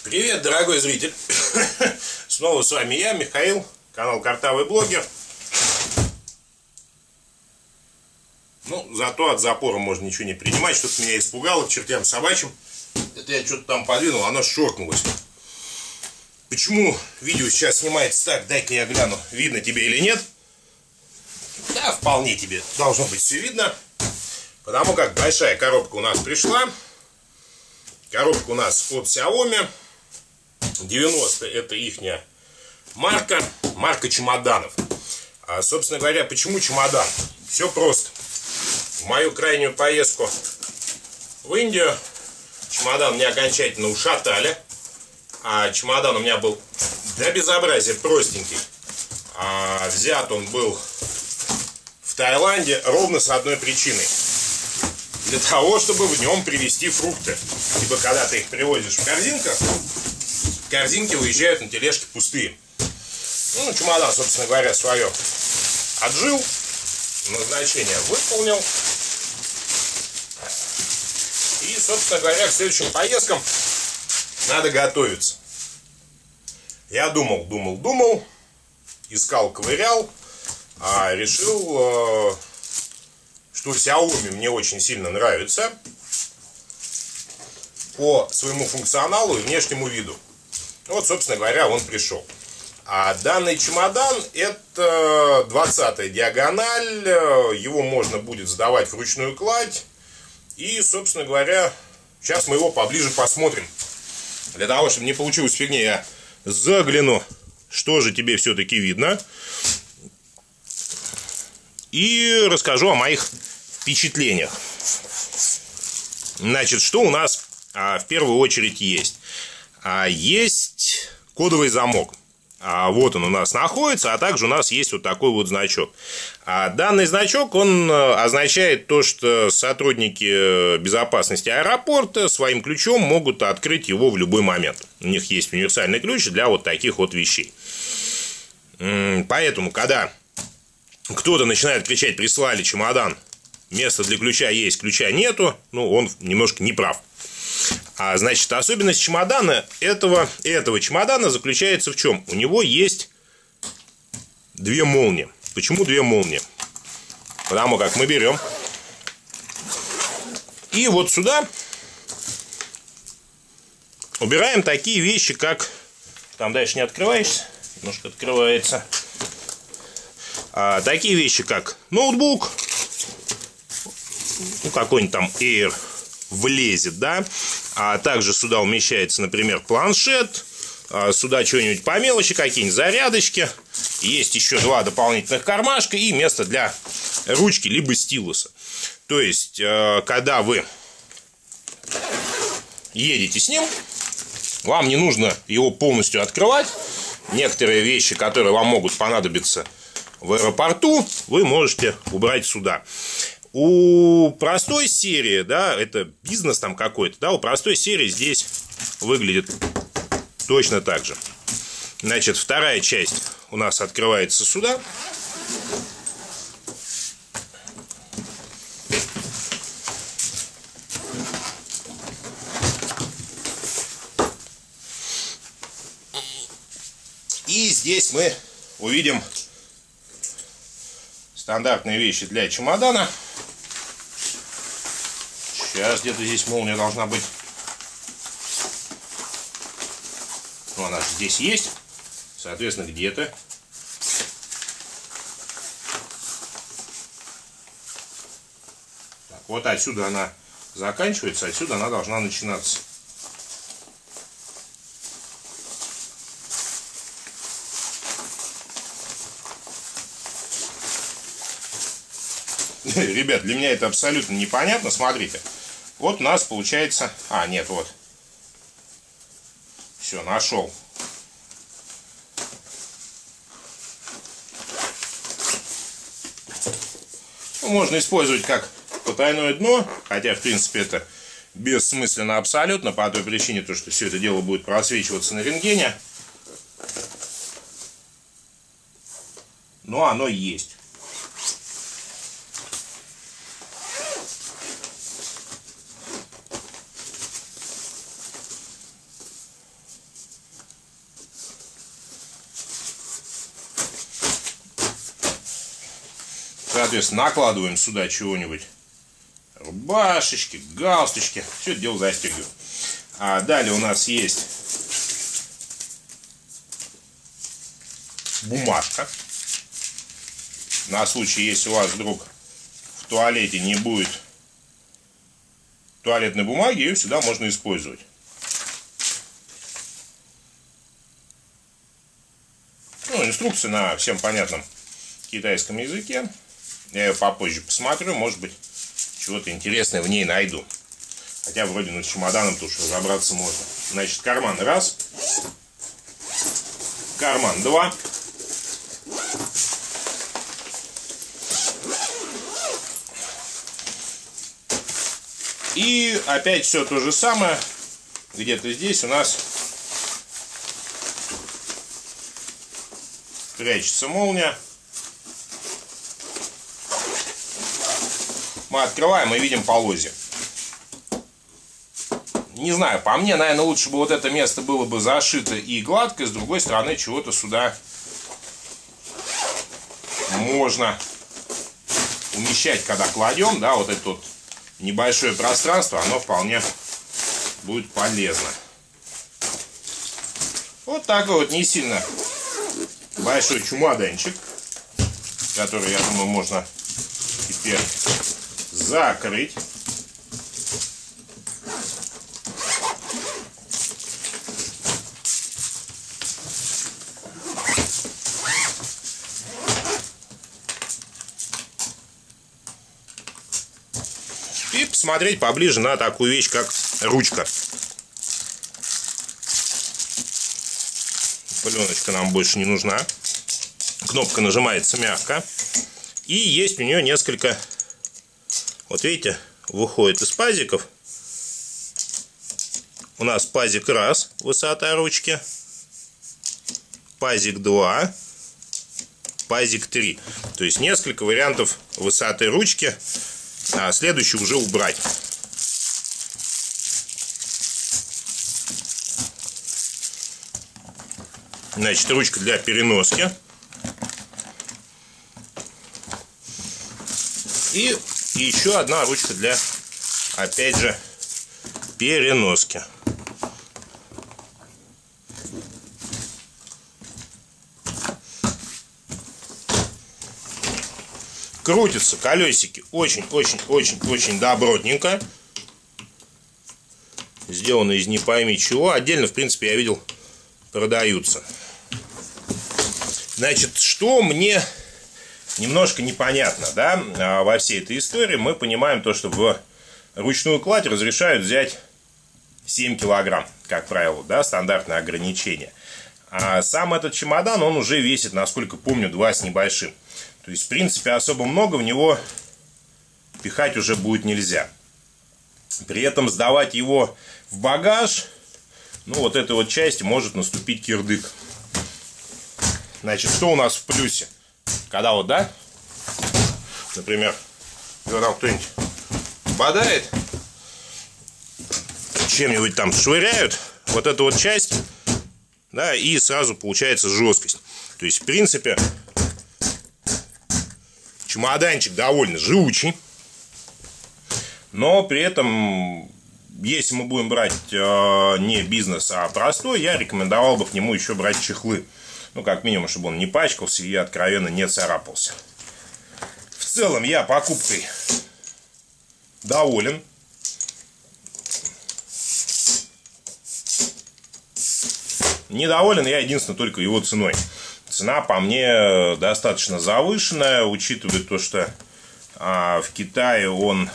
Привет, дорогой зритель! Снова с вами я, Михаил, канал Картавый Блогер. Ну, зато от запора можно ничего не принимать. Что-то меня испугало к чертям собачьим. Это я что-то там подвинул, оно шоркнулось. Почему видео сейчас снимается так? Дай-ка я гляну, видно тебе или нет. Да, вполне тебе должно быть все видно. Потому как большая коробка у нас пришла. Коробка у нас от Xiaomi. 90 это ихняя марка чемоданов. Собственно говоря, почему чемодан? Все просто. В мою крайнюю поездку в Индию чемодан мне окончательно ушатали. А чемодан у меня был до безобразия простенький. Взят он был в Таиланде ровно с одной причиной. Для того, чтобы в нем привезти фрукты. Ибо когда ты их привозишь в корзинках, корзинки уезжают на тележке пустые. Ну, чемодан, собственно говоря, свое отжил, назначение выполнил. И, собственно говоря, к следующим поездкам надо готовиться. Я думал, искал, ковырял, решил, что Xiaomi мне очень сильно нравится по своему функционалу и внешнему виду. Вот, собственно говоря, он пришел. А данный чемодан это 20-я диагональ. Его можно будет сдавать в ручную кладь. И, собственно говоря, сейчас мы его поближе посмотрим. Для того, чтобы не получилось фигни, я загляну, что же тебе все-таки видно. И расскажу о моих впечатлениях. Значит, что у нас в первую очередь есть? Есть кодовый замок. Вот он у нас находится, а также у нас есть вот такой вот значок. Данный значок, он означает то, что сотрудники безопасности аэропорта своим ключом могут открыть его в любой момент. У них есть универсальный ключ для вот таких вот вещей. Поэтому, когда кто-то начинает кричать: прислали чемодан, место для ключа есть, ключа нету, ну, он немножко не прав. Значит, особенность чемодана, этого чемодана заключается в чем? У него есть две молнии. Почему две молнии? Потому как мы берем и вот сюда убираем такие вещи, как... Там дальше не открываешься, немножко открывается. Такие вещи, как ноутбук, ну, какой-нибудь там Air влезет, да. Также сюда умещается, например, планшет. Сюда что-нибудь по мелочи, какие-нибудь зарядочки. Есть еще два дополнительных кармашка и место для ручки либо стилуса. То есть, когда вы едете с ним, вам не нужно его полностью открывать. Некоторые вещи, которые вам могут понадобиться в аэропорту, вы можете убрать сюда. У простой серии, да, это бизнес там какой-то, да, у простой серии здесь выглядит точно так же. Значит, вторая часть у нас открывается сюда. И здесь мы увидим стандартные вещи для чемодана. Сейчас где-то здесь молния должна быть. Ну, она же здесь есть. Соответственно, где-то. Так, вот отсюда она заканчивается, отсюда она должна начинаться. Ребят, для меня это абсолютно непонятно. Смотрите. Вот у нас получается... нет, вот. Все, нашел. Ну, можно использовать как потайное дно. Хотя, в принципе, это бессмысленно абсолютно. По той причине, то, что все это дело будет просвечиваться на рентгене. Но оно есть. соответственно, накладываем сюда чего-нибудь. Рубашечки, галстучки. Все это дело застегиваем. А далее у нас есть бумажка. На случай, если у вас вдруг в туалете не будет туалетной бумаги, ее всегда можно использовать. Ну, инструкция на всем понятном китайском языке. Я ее попозже посмотрю, может быть, чего-то интересное в ней найду. Хотя вроде над чемоданом-то уж разобраться можно. Значит, карман раз. Карман два. И опять все то же самое. Где-то здесь у нас прячется молния. Мы открываем и видим полозья. Не знаю, по мне, наверное, лучше бы вот это место было бы зашито и гладко. С другой стороны, чего-то сюда можно умещать, когда кладем. Да, вот это вот небольшое пространство, оно вполне будет полезно. Вот такой вот не сильно большой чемоданчик, который, я думаю, можно теперь закрыть. И посмотреть поближе на такую вещь, как ручка. Пленочка нам больше не нужна. Кнопка нажимается мягко. И есть у нее несколько, вот видите, выходит из пазиков. У нас пазик 1, высота ручки. Пазик 2. Пазик 3. То есть несколько вариантов высоты ручки. А следующий уже убрать. Значит, ручка для переноски. И еще одна ручка для, опять же, переноски. Крутятся колесики очень добротненько. Сделано из не пойми чего. Отдельно, в принципе, я видел, продаются. Значит, что мне немножко непонятно, да, во всей этой истории. Мы понимаем то, что в ручную кладь разрешают взять 7 килограмм, как правило, да, стандартное ограничение. А сам этот чемодан, он уже весит, насколько помню, 2 с небольшим. То есть, в принципе, особо много в него пихать уже будет нельзя. При этом сдавать его в багаж, ну, вот этой вот части может наступить кирдык. Значит, что у нас в плюсе? Когда вот, да, например, когда там кто-нибудь бодает, чем-нибудь там швыряют, вот эту вот часть, да, и сразу получается жесткость. То есть, в принципе, чемоданчик довольно живучий, но при этом, если мы будем брать не бизнес, а простой, я рекомендовал бы к нему еще брать чехлы. Ну, как минимум, чтобы он не пачкался и откровенно не царапался. В целом, я покупкой доволен. Недоволен я единственно только его ценой. Цена по мне достаточно завышенная, учитывая то, что в Китае он...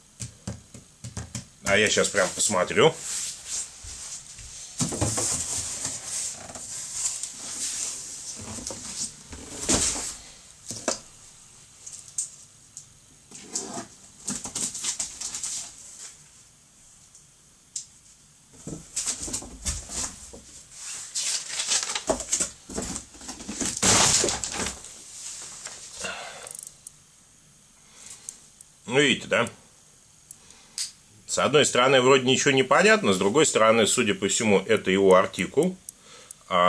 А я сейчас прям посмотрю. Ну, видите, да? С одной стороны, вроде ничего не понятно, с другой стороны, судя по всему, это его артикул.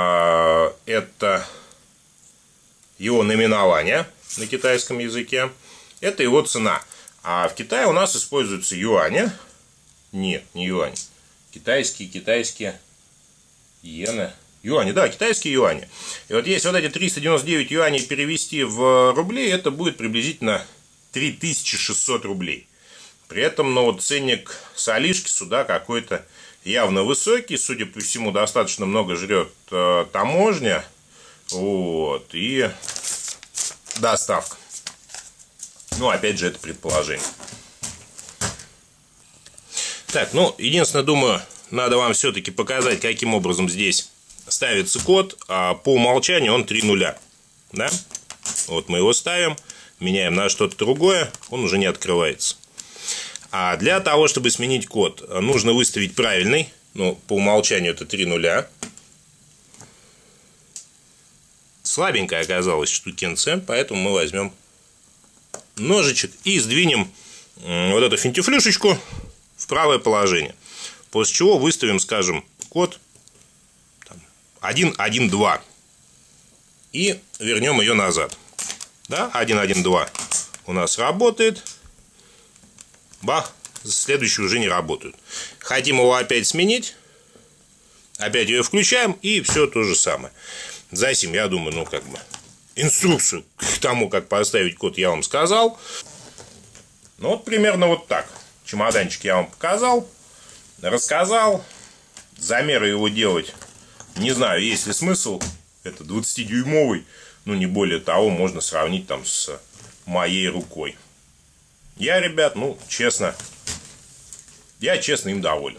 Это его наименование на китайском языке. Это его цена. А в Китае у нас используются юани. Нет, не юани. Китайские иены. Юани, да, китайские юани. И вот если вот эти 399 юаней перевести в рубли, это будет приблизительно 3600 рублей. При этом, ну, вот ценник солишки сюда какой-то явно высокий. Судя по всему, достаточно много жрет таможня. Вот, и доставка. Ну, опять же, это предположение. Так, ну, единственное, думаю, надо вам все-таки показать, каким образом здесь ставится код. А по умолчанию он 3 нуля. Да? Вот мы его ставим, меняем на что-то другое, он уже не открывается. А для того, чтобы сменить код, нужно выставить правильный. Ну, по умолчанию это 3 нуля. Слабенькая оказалась штукенция, поэтому мы возьмем ножичек и сдвинем вот эту финтифлюшечку в правое положение. После чего выставим, скажем, код 112 и вернем ее назад. Да, 112 у нас работает. Бах, следующий уже не работает. Хотим его опять сменить. Опять ее включаем, и все то же самое. Засим, я думаю, ну, как бы, инструкцию к тому, как поставить код, я вам сказал. Ну, вот примерно вот так. Чемоданчик я вам показал, рассказал. Замеры его делать, не знаю, есть ли смысл. Это 20-дюймовый, ну, не более того, можно сравнить там с моей рукой. Я, ребят, ну, честно, я честно им доволен.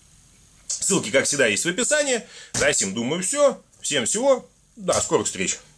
Ссылки, как всегда, есть в описании. Засим, думаю, все. Всем всего. До скорых встреч.